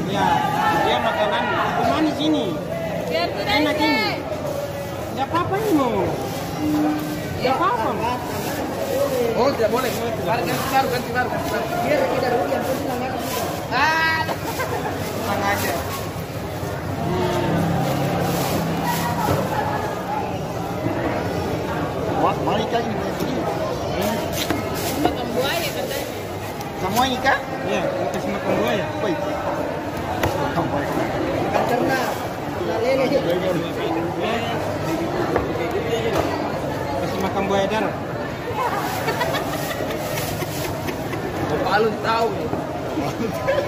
Ya, nah, dia makanan manis ini. Biar tidak Enak ini. Tidak apa-apa ini mau. Tidak apa-apa. Oh, tidak boleh. Ganti baru. Biar tidak rugi yang penting langganan kita. Ah, tenang aja. Wah, mau ikan ini. makan buaya katanya. Semua ikan? Iya, kita kasih makan buaya. Woi. Makan buaya. Ikan ternak. Lele. Kasih makan buaya darat. Bapak lu tahu nih.